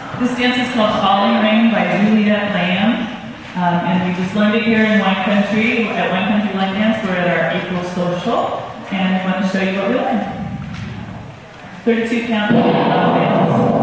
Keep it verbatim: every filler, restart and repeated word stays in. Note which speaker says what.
Speaker 1: This dance is called Falling Rain by Juliet Lam. Um, and we just learned it here in Wine Country, at Wine Country Line Dance. We're at our April social, and we want to show you what we learned. thirty-two count uh, dance.